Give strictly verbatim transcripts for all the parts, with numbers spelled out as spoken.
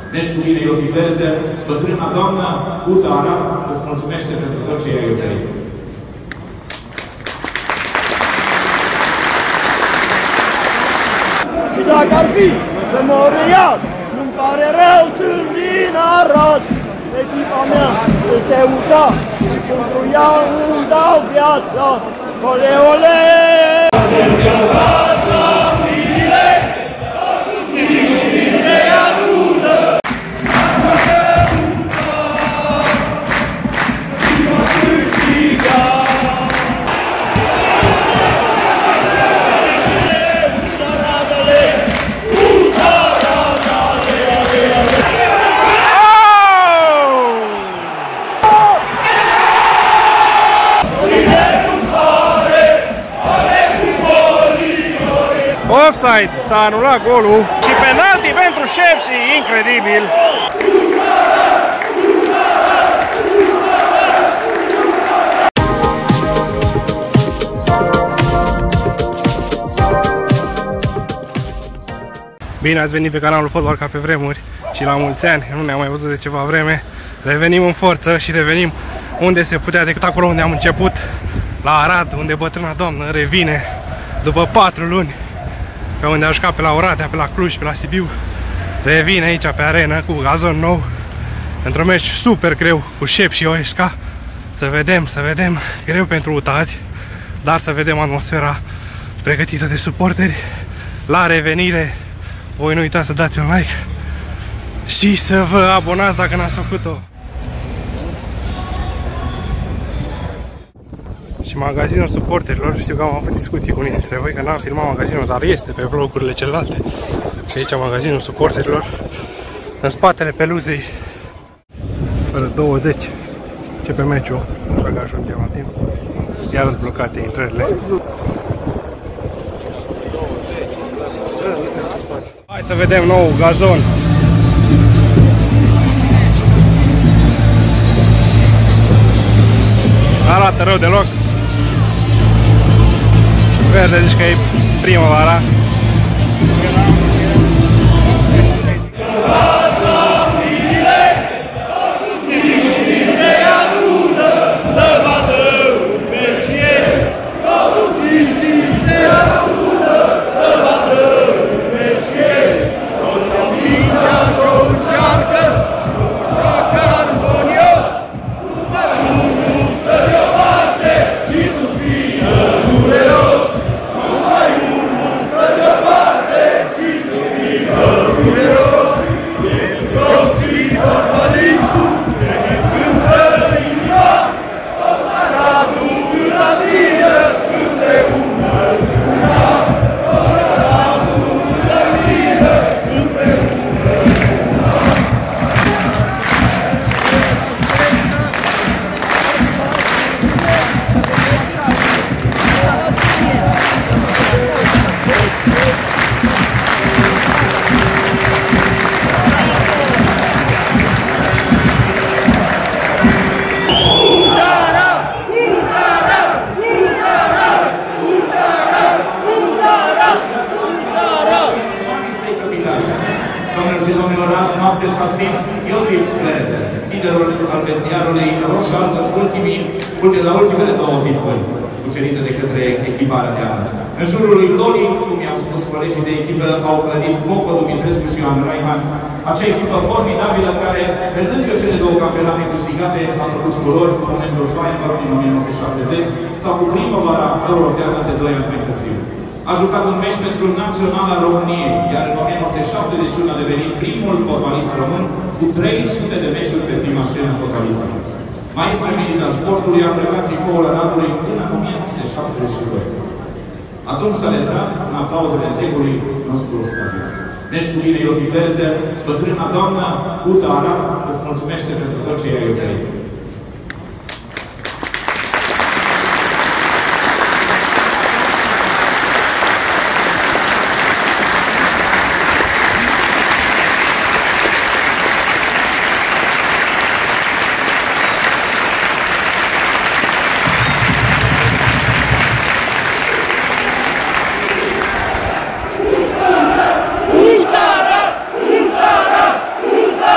Nești cu mine, Iosif Berete, bătrâna doamnă Uta Arad îți mulțumește pentru tot ce i-ai oferit. Și dacă ar fi să mor iar, nu-mi pare rău, sunt din Arad. Echipa mea este Uta, pentru ea îmi dau viața. Ole, ole! Offside, s-a anulat golul și penalti pentru Șepși, incredibil! Bine ați venit pe canalul Fotbal ca pe vremuri și la mulți ani, nu ne-am mai văzut de ceva vreme. Revenim în forță și revenim unde se putea, decât acolo unde am început, la Arad, unde bătrâna doamnă revine după patru luni, pe unde a jucat pe la Oradea, pe la Cluj, pe la Sibiu. Revine aici pe arenă cu gazon nou, într-un meci super greu cu Șep și Oeșca. Să vedem, să vedem, greu pentru utați, dar să vedem atmosfera pregătită de suporteri. La revenire, voi nu uitați să dați un like și să vă abonați dacă n-ați făcut-o. Și magazinul suporterilor, știu că am avut discuții cu unii dintre voi că n-am filmat magazinul, dar este pe vlogurile celelalte. Și aici magazinul suporterilor, în spatele peluzei, fără douăzeci, începe meciul, așa că ajungem la timp. Iar sunt blocate intrările. Hai să vedem nou gazon. Arată rău deloc. Verde, zici că e primăvara. S-a stins Iosif Berete, liderul al vestiarului roșu-alb în ultimii, la ultimele două titluri cucerite de către echipa arădeană. În jurul lui Loli, cum i-au spus colegii de echipă, au clădit Coco, Dumitrescu și Ioan Raiman, acea echipă formidabilă care, pe lângă cele două campionate câștigate, a făcut furori cu momentul Feyenoord din o mie nouă sute șaptezeci sau cu primăvara europeană de doi ani mai târziu. A jucat un meci pentru Naționala României, iar în o mie nouă sute șaptezeci și unu a devenit primul fotbalist român cu trei sute de meciuri pe prima scenă fotbalistă. Maestrul militar sportului a plecat tricoul Aradului până în o mie nouă sute șaptezeci și doi. Atunci s-a retras în aplauzele întregului nostru stadion. Nești cu mine, Iosif Berete, bătrâna doamnă Uta Arad îți mulțumește pentru tot ce i-ai oferit. Uta Arad! Uta Arad! Uta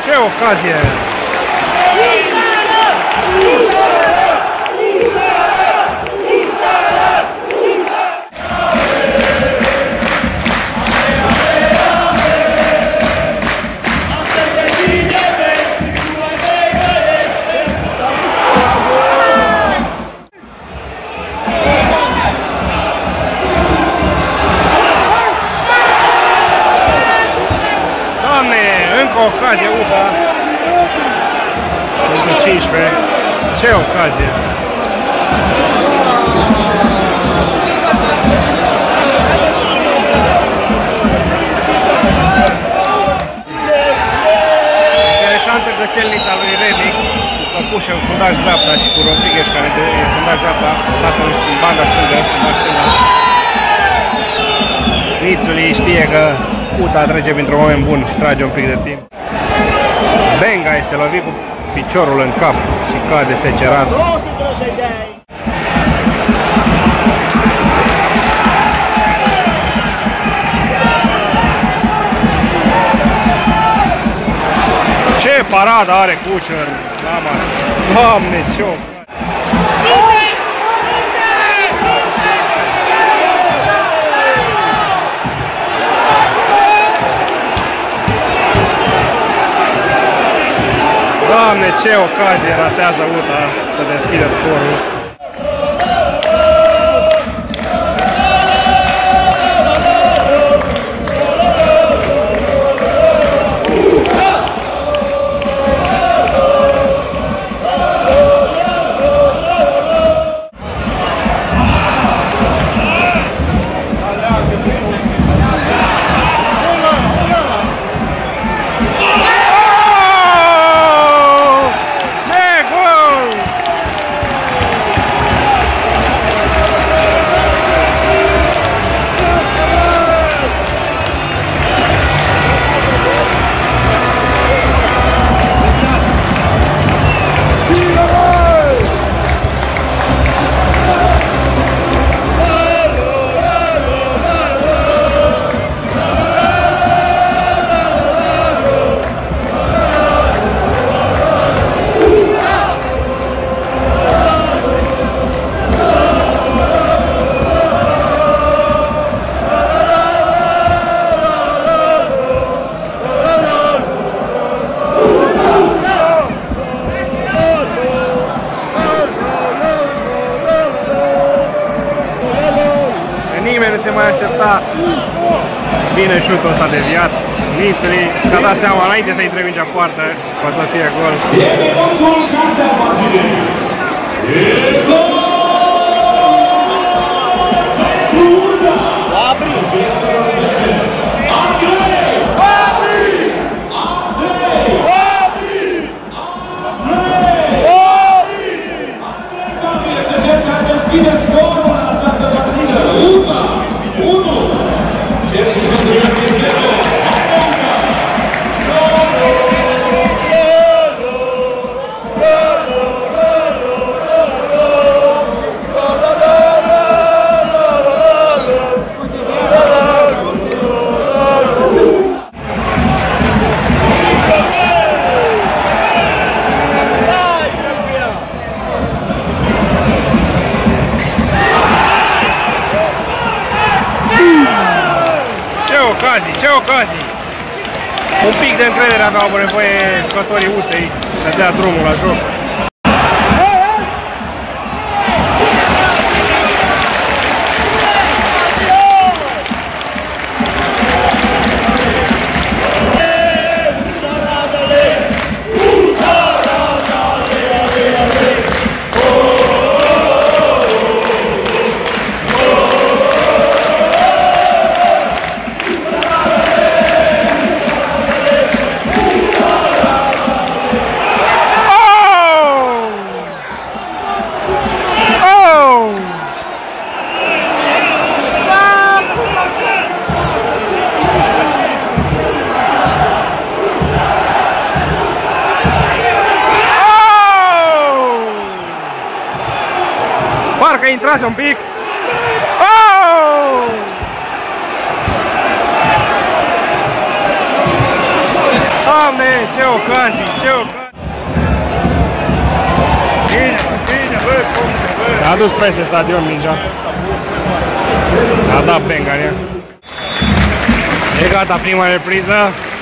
Ce ocazie! Ocazie, ufa! Încă cincisprezece. Ce ocazie! Interesantă găselnița lui Renic, cu Căpușă în fundaș dreapta și cu Rodriguez care de fundaș dreapta, tatăl în banda stângă, fundaș stângă. Nițuli știe că Uta trece printr-un moment bun și trage un pic de timp. Benga este lovit cu piciorul în cap și cade secerat. Ce paradă are Kucher! Doamne, ce o... Doamne, ce ocazie ratează Uta să deschide scorul. Nimeni nu se mai aștepta. Bine șutul ăsta deviat. Nițuli și-a dat seama înainte să intre mingea poartă că o să fie gol. E minutul castea partidei. E gol! Pentru Uta! Fabri! Andrei! Fabri! Andrei! Fabri! Andrei! Fabri! Fabri este cel care deschide scorul în această partidă. Uta! unu! șaizeci și șase de ani este zero! Ocazii, ce ocazii! Un pic de încredere aveau nevoie jucătorii Utei să dea drumul la joc. Parcă intrase un pic. Oh! Doamne, ce ocazii, ce ocazii! Bine, bine, bă, puncte, bă! A dus peste stadion mingea. A dat Bengaria. E gata prima repriză.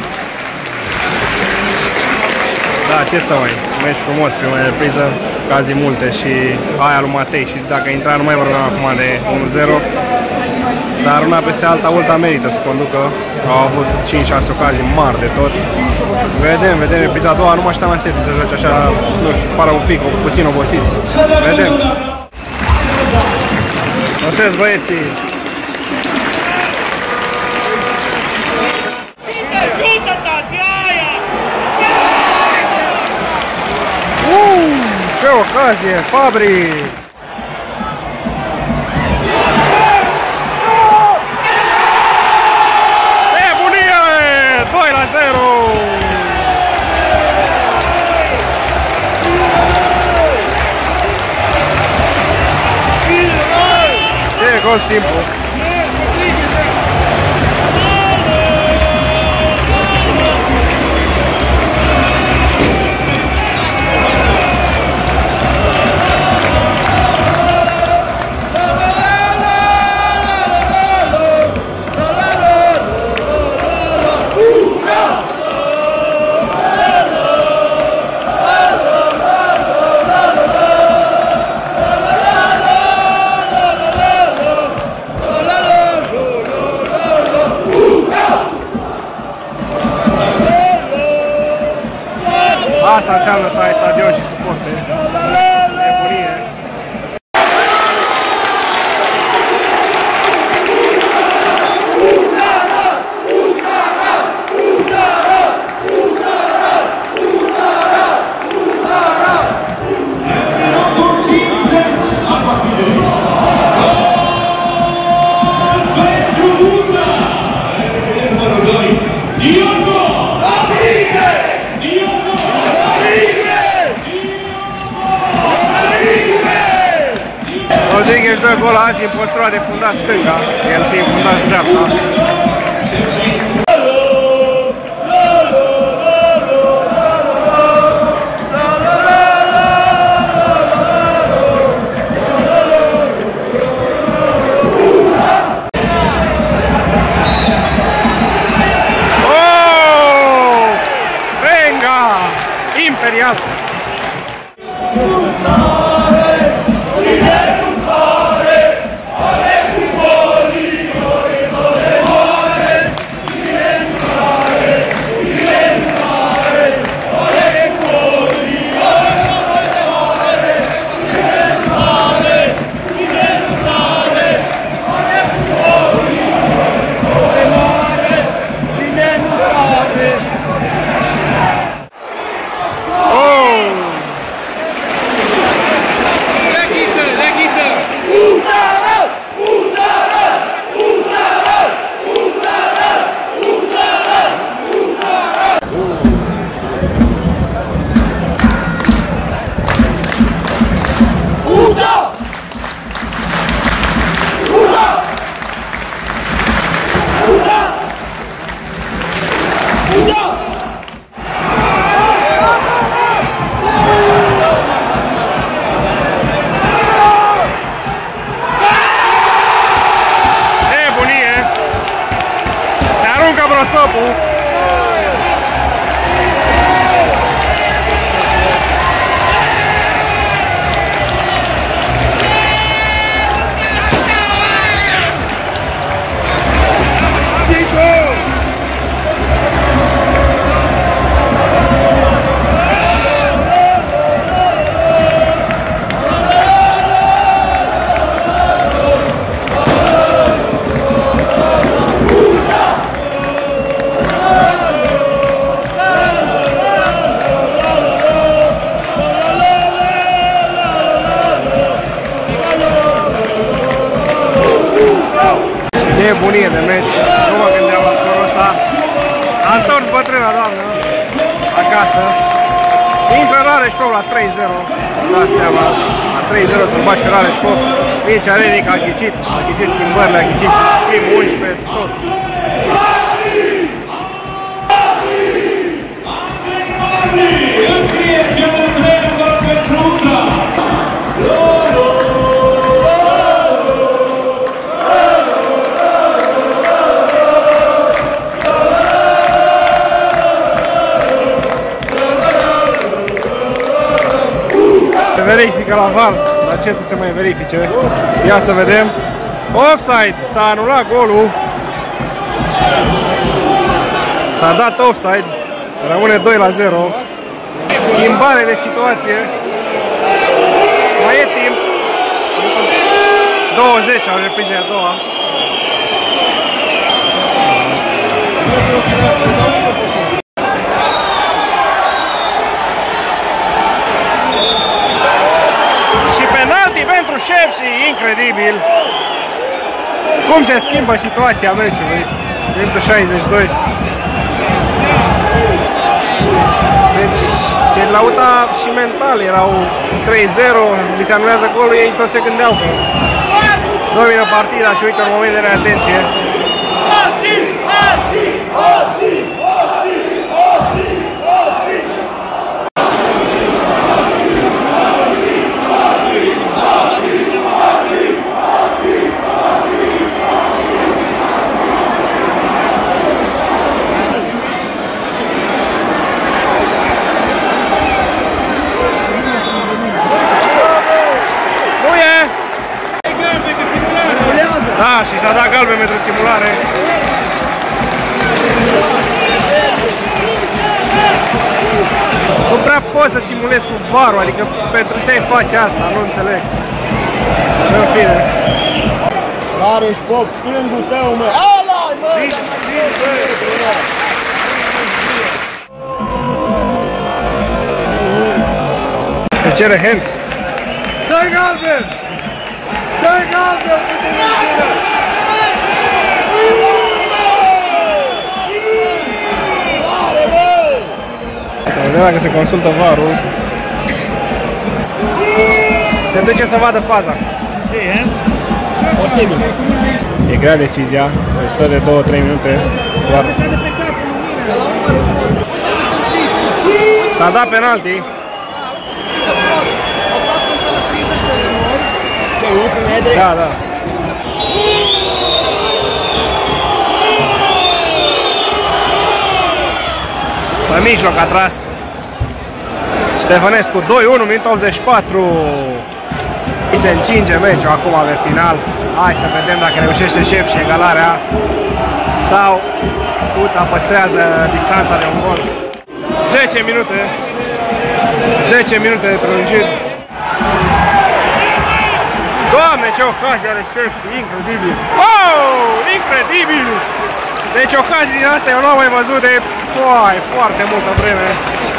Da, ce să mai, meci frumos prima repriză, ocazii multe și aia lui Matei și dacă intra nu mai vorbeam acum de unu zero. Dar una peste alta, Ulta merită să conducă, au avut cinci șase ocazii mari de tot. Vedem, vedem repriza a doua, nu mă așteptam mai să joace așa, nu știu, pară un pic, puțin obosiți. Vedem. Notez băieții. Uuu, ce ocazie, Fabri! doi la zero! Ce gol simplu! Asta înseamnă să ai stadion și suporteri. Nebunie. Rodriguez dă gol azi în postura de fundaș stânga, el fiind fundaș dreapta. Oh! Venga! Imperial! Brosopu. Nebunie de meci, nu mă gândeam la scorul ăsta. A întors bătrâna doamnă acasă și intră Rareșcov la trei zero. Dați seama, la trei zero să-l bași pe Rareșcov. Mircea Renic a ghicit, a ghicit schimbările, a ghicit primul unsprezece, tot. verifică la V A R, dar ce să se mai verifice? Ia să vedem. Offside! S-a anulat golul. S-a dat offside. Rămâne doi la zero. Schimbare de situație. Mai e timp. douăzeci au repriză a doua. Și penalti pentru Șepși, incredibil. Cum se schimbă situația meciului. Minutul șaizeci și doi. Deci, cei la U T A și mental erau trei zero, li se anulează golul, ei tot se gândeau că domină partida și uite în moment de reatenție. Da, și s-a dat galben pentru simulare. Nu prea poți să simulezi cu V A R-ul, adică pentru ce ai face asta, nu înțeleg. În fine. Rareș Pop, stângul tău, mă! Ala-i, mă! Se cere hands. Dă-i galben! Dă-i galben! Să vedem dacă se consultă V A R-ul. Se duce să vadă faza. Ce hands? Posibil. E grea decizia, se stă de două trei minute doar. S-a dat penalti. Da, da. Pe mijloc a tras Ștefănescu. Doi unu, minutul optzeci și patru. Se încinge meciul acum pe final. Hai să vedem dacă reușește Șepși și egalarea sau U T A păstrează distanța de un gol. zece minute. zece minute de prelungiri. Doamne, ce ocazie are Șepși, incredibil! Oh, incredibil! Deci ocazii din astea eu nu am mai văzut de foai, foarte multă vreme.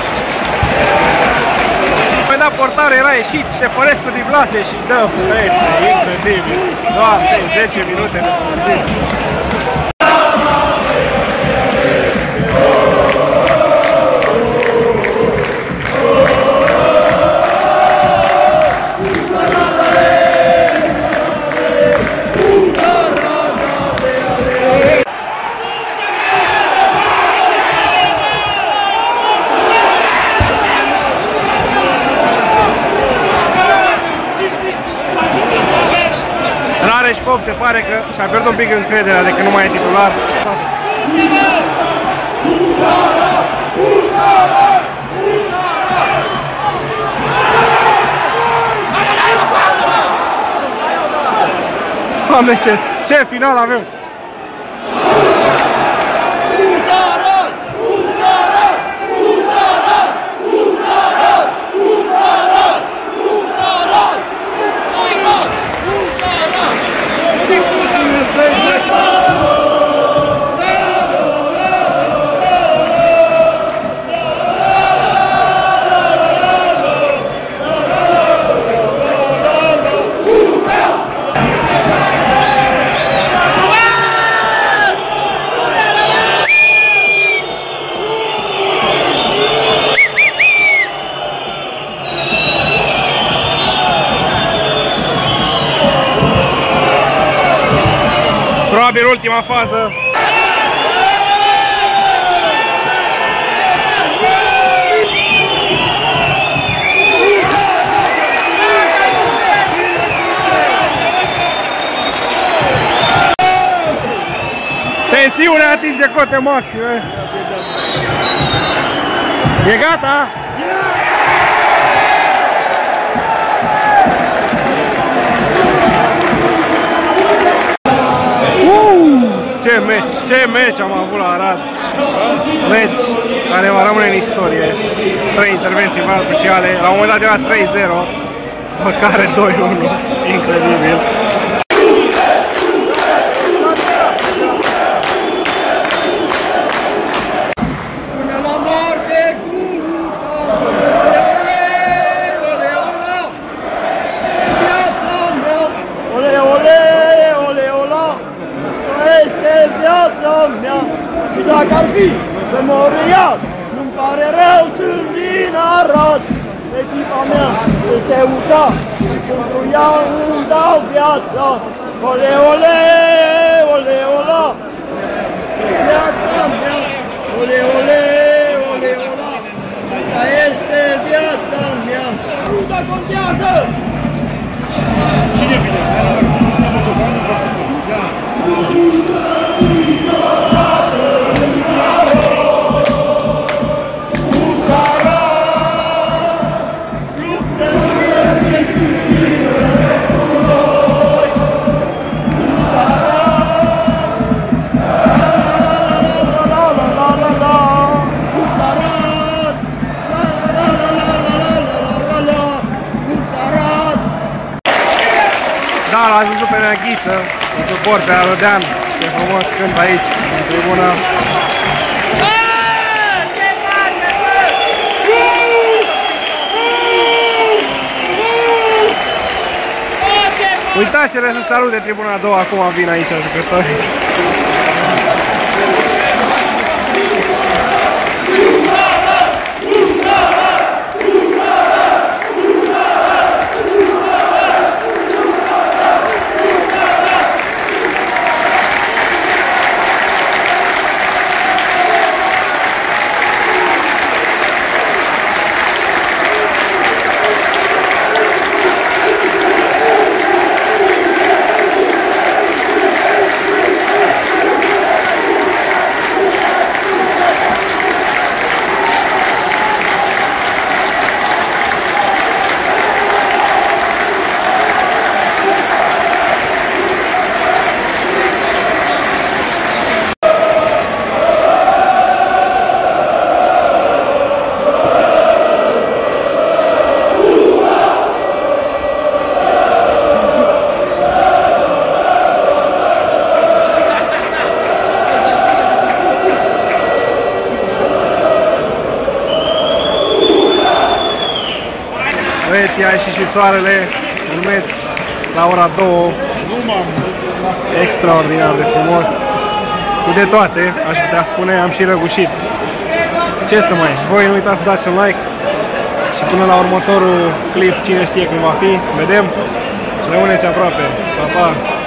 Păi da, portarul era ieșit, Ștefănescu diblase și dă peste, incredibil! Doamne, zece minute de prelungiri. Rareș Pop se pare că și-a pierdut un pic încrederea de că nu mai e titular. Doamne, ce, ce final avem! Probabil ultima fază. Tensiunea atinge cote maxime. E gata? Ce meci, ce meci am avut la Arad. Meci care va rămâne în istorie. Trei intervenții foarte cruciale. La un moment dat era trei zero, după care doi unu. Incredibil. Și dacă ar fi să mor iar, nu-mi pare rău, sunt din Arad. Echipa mea este uta și pentru ea îmi dau viața. Ole, ole, ole, ola, viața mea. Ole, ole, ole, ola, asta este viața mea. Uta contează! Cine vine? Cine Motoșanu sau Da, l-ați văzut pe Neaghiță, un suport pe Arodean. Ce frumos cânt aici, în tribună. Uitați-le să salute tribuna a doua, acum vin aici jucătorii. Băieți, a ieșit și soarele în meci la ora două. Extraordinar de frumos. Cu de toate, aș putea spune, am și răgușit. Ce să mai, voi nu uitați să dați un like și până la următorul clip, cine știe când va fi, vedem. Rămâneți aproape. Pa, pa!